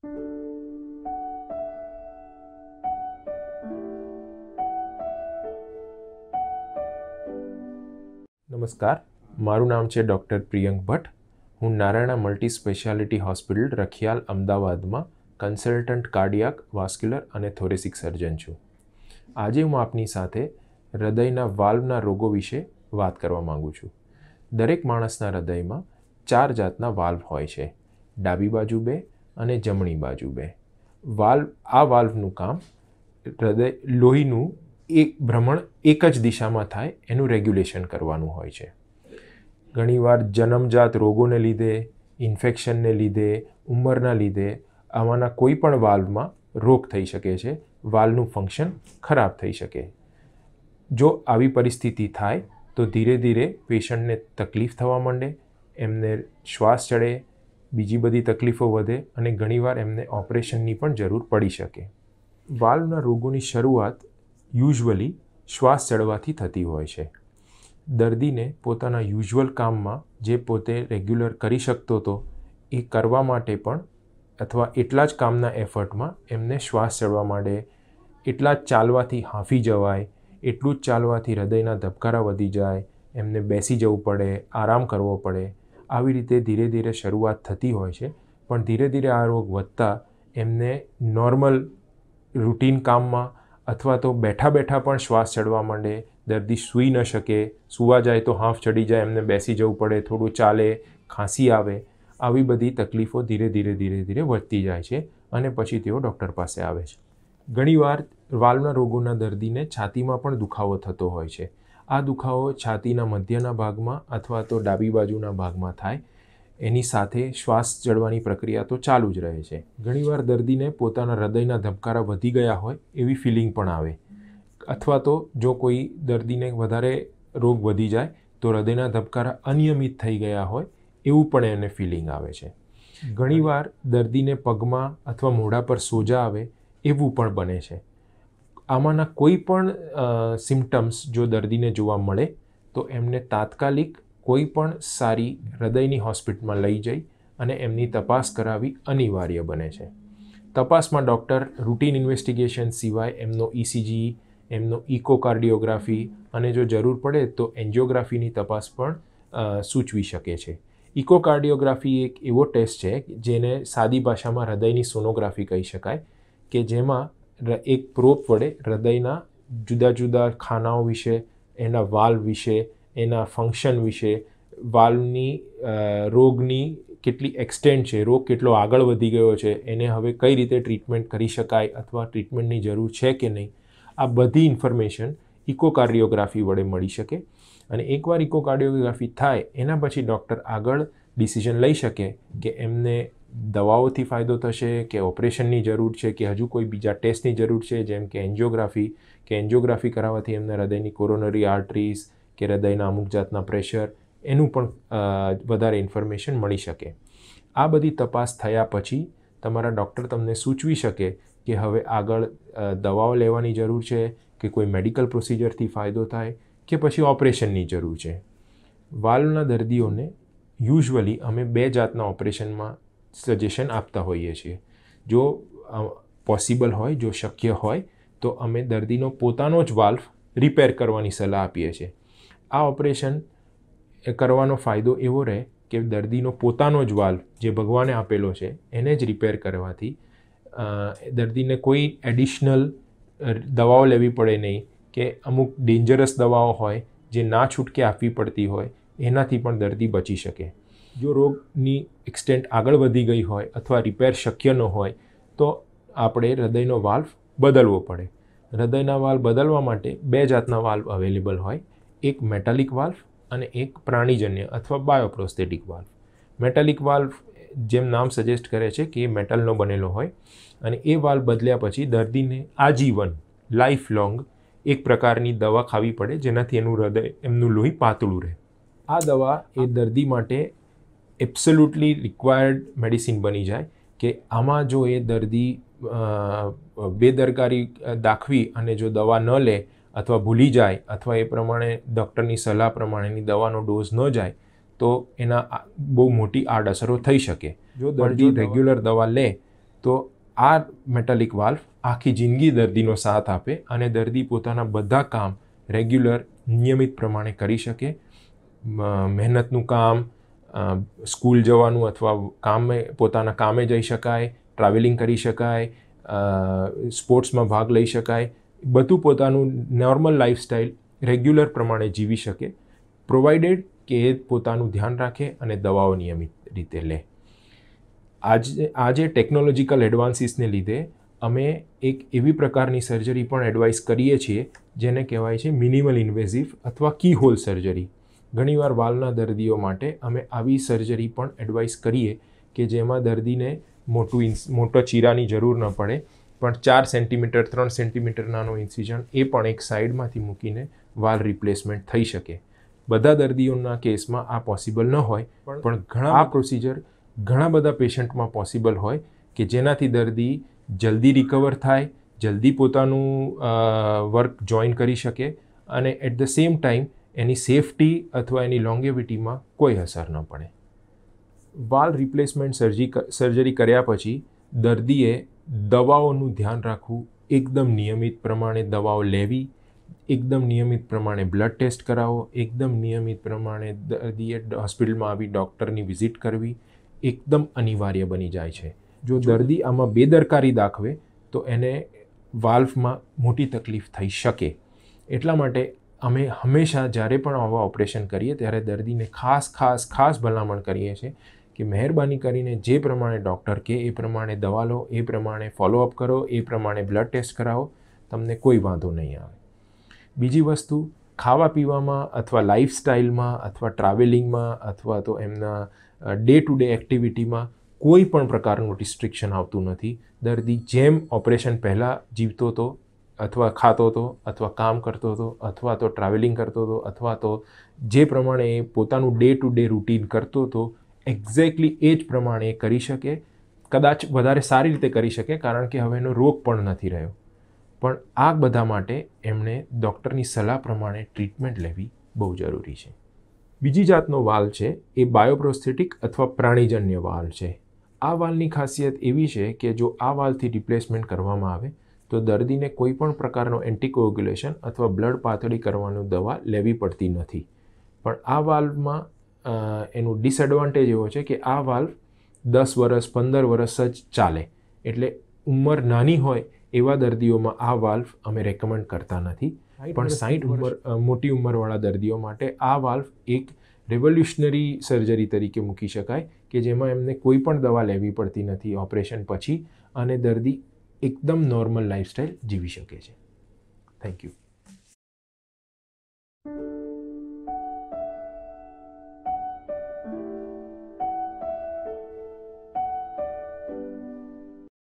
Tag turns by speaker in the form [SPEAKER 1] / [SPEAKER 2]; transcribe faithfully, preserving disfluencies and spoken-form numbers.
[SPEAKER 1] નમસ્કાર, મારું નામ છે ડૉક્ટર પ્રિયંક ભટ્ટ. હું નારાયણા મલ્ટીસ્પેશિયાલિટી હોસ્પિટલ રખિયાલ અમદાવાદમાં કન્સલ્ટન્ટ કાર્ડિયાક વાસ્ક્યુલર અને થોરેસિક સર્જન છું. આજે હું આપની સાથે હૃદયના વાલ્વના રોગો વિશે વાત કરવા માગું છું. દરેક માણસના હૃદયમાં ચાર જાતના વાલ્વ હોય છે, ડાબી બાજુ બે અને જમણી બાજુ બે. વાલ્વ આ વાલ્વનું કામ હૃદય લોહીનું એક ભ્રમણ એક જ દિશામાં થાય એનું રેગ્યુલેશન કરવાનું હોય છે. ઘણીવાર જન્મજાત રોગોને લીધે, ઇન્ફેક્શનને લીધે, ઉંમરના લીધે આમાંના કોઈ પણ વાલ્વમાં રોગ થઈ શકે છે, વાલ્વનું ફંક્શન ખરાબ થઈ શકે. જો આવી પરિસ્થિતિ થાય તો ધીરે ધીરે પેશન્ટને તકલીફ થવા માંડે, એમને શ્વાસ ચડે, બીજી બધી તકલીફો વધે અને ઘણીવાર એમને ઓપરેશનની પણ જરૂર પડી શકે. વાલ્વના રોગોની શરૂઆત યુઝ્યુઅલી શ્વાસ ચડવાથી થતી હોય છે. દર્દીને પોતાના યુઝ્યુઅલ કામમાં જે પોતે રેગ્યુલર કરી શકતો હતો એ કરવા માટે પણ અથવા એટલા જ કામના એફર્ટમાં એમને શ્વાસ ચડવા માંડે, એટલા જ ચાલવાથી હાંફી જવાય, એટલું જ ચાલવાથી હૃદયના ધબકારા વધી જાય, એમને બેસી જવું પડે, આરામ કરવો પડે. આવી રીતે ધીરે ધીરે શરૂઆત થતી હોય છે, પણ ધીરે ધીરે આ રોગ વધતા એમને નોર્મલ રૂટીન કામમાં અથવા તો બેઠા બેઠા પણ શ્વાસ ચડવા માંડે, દર્દી સૂઈ ન શકે, સૂવા જાય તો હાંફ ચડી જાય, એમને બેસી જવું પડે, થોડું ચાલે, ખાંસી આવે. આવી બધી તકલીફો ધીરે ધીરે ધીરે ધીરે વધતી જાય છે અને પછી તેઓ ડૉક્ટર પાસે આવે છે. ઘણીવાર વાલ્વના રોગોના દર્દીને છાતીમાં પણ દુખાવો થતો હોય છે. આ દુખાવો છાતીના મધ્યના ભાગમાં અથવા તો ડાબી બાજુના ભાગમાં થાય. એની સાથે શ્વાસ ચડવાની પ્રક્રિયા તો ચાલુ જ રહે છે. ઘણીવાર દર્દીને પોતાના હૃદયના ધબકારા વધી ગયા હોય એવી ફિલિંગ પણ આવે, અથવા તો જો કોઈ દર્દીને વધારે રોગ વધી જાય તો હૃદયના ધબકારા અનિયમિત થઈ ગયા હોય એવું પણ એને ફિલિંગ આવે છે. ઘણીવાર દર્દીને પગમાં અથવા મોઢા પર સોજા આવે એવું પણ બને છે. આમાંના કોઈ પણ સિમ્ટમ્સ જો દર્દીને જોવા મળે તો એમને તાત્કાલિક કોઈ પણ સારી હૃદયની હોસ્પિટલમાં લઈ જઈ અને એમની તપાસ કરાવવી અનિવાર્ય બને છે. તપાસમાં ડૉક્ટર રૂટીન ઇન્વેસ્ટિગેશન સિવાય એમનો ઇસીજી, એમનો ઇકોકાર્ડિયોગ્રાફી અને જો જરૂર પડે તો એન્જિયોગ્રાફીની તપાસ પણ સૂચવી શકે છે. ઇકોકાર્ડિયોગ્રાફી એક એવો ટેસ્ટ છે જેને સાદી ભાષામાં હૃદયની સોનોગ્રાફી કહી શકાય, કે જેમાં એક પ્રોબ વડે હૃદયના જુદા જુદા ખાનાઓ વિશે, એના વાલ્વ વિશે, એના ફંક્શન વિશે, વાલ્વની રોગની કેટલી એક્સટેન્ટ છે, રોગ કેટલો આગળ વધી ગયો છે, એને હવે કઈ રીતે ટ્રીટમેન્ટ કરી શકાય અથવા ટ્રીટમેન્ટની જરૂર છે કે નહીં, આ બધી ઇન્ફોર્મેશન ઇકોકાર્ડિયોગ્રાફી વડે મળી શકે. અને એકવાર ઇકોકાર્ડિયોગ્રાફી થાય એના પછી ડૉક્ટર આગળ ડિસિઝન લઈ શકે કે એમને દવાઓથી ફાયદો થશે કે ઓપરેશનની જરૂર છે કે હજુ કોઈ બીજા ટેસ્ટની જરૂર છે, જેમ કે એન્જિયોગ્રાફી, કે એન્જિયોગ્રાફી કરાવવાથી એમને હૃદયની કોરોનરી આર્ટરીઝ કે હૃદયના અમુક જાતના પ્રેશર એનું પણ વધારે ઇન્ફોર્મેશન મળી શકે. આ બધી તપાસ થયા પછી તમારા ડૉક્ટર તમને સૂચવી શકે કે હવે આગળ દવાઓ લેવાની જરૂર છે કે કોઈ મેડિકલ પ્રોસિજરથી ફાયદો થાય કે પછી ઓપરેશનની જરૂર છે. વાલ્વના દર્દીઓને યુઝ્યુઅલી અમે બે જાતના ઓપરેશનમાં સજેશન આપતા હોઈએ છીએ. જો પોસિબલ હોય, જો શક્ય હોય તો અમે દર્દીનો પોતાનો જ વાલ્વ રિપેર કરવાની સલાહ આપીએ છીએ. આ ઓપરેશન કરવાનો ફાયદો એવો રહે કે દર્દીનો પોતાનો જ વાલ્વ જે ભગવાને આપેલો છે એને જ રિપેર કરવાથી દર્દીને કોઈ એડિશનલ દવાઓ લેવી પડે નહીં, કે અમુક ડેન્જરસ દવાઓ હોય જે ના છૂટકે આપવી પડતી હોય એનાથી પણ દર્દી બચી શકે. જો રોગની એક્સટેન્ટ આગળ વધી ગઈ હોય અથવા રિપેર શક્ય ન હોય તો આપણે હૃદયનો વાલ્વ બદલવો પડે. હૃદયના વાલ્વ બદલવા માટે બે જાતના વાલ્વ અવેલેબલ હોય, એક મેટાલિક વાલ્વ અને એક પ્રાણીજન્ય અથવા બાયોપ્રોસ્થેટિક વાલ્વ. મેટાલિક વાલ્વ જેમ નામ સજેસ્ટ કરે છે કે એ મેટલનો બનેલો હોય અને એ વાલ્વ બદલ્યા પછી દર્દીને આજીવન લાઈફ લોંગ એક પ્રકારની દવા ખાવી પડે જેનાથી એનું હૃદય એમનું લોહી પાતળું રહે. આ દવા એ દર્દી માટે એબ્સોલ્યુટલી રિક્વાયર્ડ મેડિસિન બની જાય કે આમાં જો એ દર્દી બેદરકારી દાખવી અને જો દવા ન લે અથવા ભૂલી જાય અથવા એ પ્રમાણે ડૉક્ટરની સલાહ પ્રમાણેની દવાનો ડોઝ ન જાય તો એના બહુ મોટી આડઅસરો થઈ શકે. જો દર્દી રેગ્યુલર દવા લે તો આ મેટાલિક વાલ્વ આખી જિંદગી દર્દીનો સાથ આપે અને દર્દી પોતાના બધા કામ રેગ્યુલર નિયમિત પ્રમાણે કરી શકે. મહેનતનું કામ, સ્કૂલ જવાનું અથવા કામે પોતાના કામે જઈ શકાય, ટ્રાવેલિંગ કરી શકાય, સ્પોર્ટ્સમાં ભાગ લઈ શકાય, બધું પોતાનું નોર્મલ લાઈફસ્ટાઈલ રેગ્યુલર પ્રમાણે જીવી શકે, પ્રોવાઇડેડ કે એ પોતાનું ધ્યાન રાખે અને દવાઓ નિયમિત રીતે લે. આજે આજે ટેકનોલોજીકલ એડવાન્સીસને લીધે અમે એક એવી પ્રકારની સર્જરી પણ એડવાઇસ કરીએ છીએ જેને કહેવાય છે મિનિમલ ઇન્વેઝિવ અથવા કી હોલ સર્જરી. ઘણીવાર વાલના દર્દીઓ માટે અમે આવી સર્જરી પણ એડવાઇસ કરીએ કે જેમાં દર્દીને મોટું ઇન્સ મોટા ચીરાની જરૂર ન પડે, પણ ચાર સેન્ટીમીટર ત્રણ સેન્ટીમીટર નાનો ઇન્સિઝન એ પણ એક સાઈડમાંથી મૂકીને વાલ રિપ્લેસમેન્ટ થઈ શકે. બધા દર્દીઓના કેસમાં આ પોસિબલ ન હોય, પણ ઘણા આ પ્રોસિજર ઘણા બધા પેશન્ટમાં પોસિબલ હોય કે જેનાથી દર્દી જલ્દી રિકવર થાય, જલ્દી પોતાનું વર્ક જોઈન કરી શકે અને at the same time any safety અથવા એની લોંગેવિટીમાં કોઈ અસર ન પડે. વાલ રિપ્લેસમેન્ટ સર્જી સર્જરી કર્યા પછી દર્દીએ દવાઓનું ધ્યાન રાખવું, એકદમ નિયમિત પ્રમાણે દવાઓ લેવી, એકદમ નિયમિત પ્રમાણે બ્લડ ટેસ્ટ કરાવો, એકદમ નિયમિત પ્રમાણે દર્દીએ હોસ્પિટલમાં આવી ડૉક્ટરની વિઝિટ કરવી એકદમ અનિવાર્ય બની જાય છે. જો દર્દી આમાં બેદરકારી દાખવે તો એને વાલ્વમાં મોટી તકલીફ થઈ શકે. એટલા માટે અમે હંમેશા જ્યારે પણ આવા ઓપરેશન કરીએ ત્યારે દર્દીને ખાસ ખાસ ખાસ ભલામણ કરીએ છીએ કે મહેરબાની કરીને જે પ્રમાણે ડૉક્ટર કહે એ પ્રમાણે દવા લો, એ પ્રમાણે ફોલોઅપ કરો, એ પ્રમાણે બ્લડ ટેસ્ટ કરાવો, તમને કોઈ વાંધો નહીં આવે. બીજી વસ્તુ, ખાવા પીવામાં અથવા લાઈફસ્ટાઈલમાં અથવા ટ્રાવેલિંગમાં અથવા તો એમના ડે ટુ ડે એક્ટિવિટીમાં કોઈ પણ પ્રકારનું રિસ્ટ્રિક્શન આવતું નથી. દર્દી જેમ ઓપરેશન પહેલાં જીવતો હતો અથવા ખાતો હતો અથવા કામ કરતો હતો અથવા તો ટ્રાવેલિંગ કરતો હતો અથવા તો જે પ્રમાણે એ પોતાનું ડે ટુ ડે રૂટીન કરતો હતો એક્ઝેક્ટલી એ જ પ્રમાણે એ કરી શકે. કદાચ વધારે સારી રીતે કરી શકે કારણ કે હવે એનો રોગ પણ નથી રહ્યો. પણ આ બધા માટે એમણે ડૉક્ટરની સલાહ પ્રમાણે ટ્રીટમેન્ટ લેવી બહુ જરૂરી છે. બીજી જાતનો વાલ્વ છે એ બાયોપ્રોસ્થેટિક અથવા પ્રાણીજન્ય વાલ્વ છે. આ વાલ્વની ખાસિયત એવી છે કે જો આ વાલ્વથી રિપ્લેસમેન્ટ કરવામાં આવે તો દર્દીને કોઈ પણ પ્રકારનો એન્ટીકોગ્યુલેશન અથવા બ્લડ પાતળી કરવાનું દવા લેવી પડતી નથી. પણ આ વાલ્વમાં એનું ડિસએડવાન્ટેજ એવો છે કે આ વાલ્વ દસ વર્ષ પંદર વર્ષ જ ચાલે. એટલે ઉંમર નાની હોય એવા દર્દીઓમાં આ વાલ્વ અમે રેકમેન્ડ કરતા નથી. પણ સાઠ ઉંમર મોટી ઉંમરવાળા દર્દીઓ માટે આ વાલ્વ એક રેવોલ્યુશનરી સર્જરી તરીકે મૂકી શકાય કે જેમાં એમને કોઈ પણ દવા લેવી પડતી નથી ઓપરેશન પછી અને દર્દી એકદમ નોર્મલ લાઈફસ્ટાઈલ જીવી શકે છે. Thank you.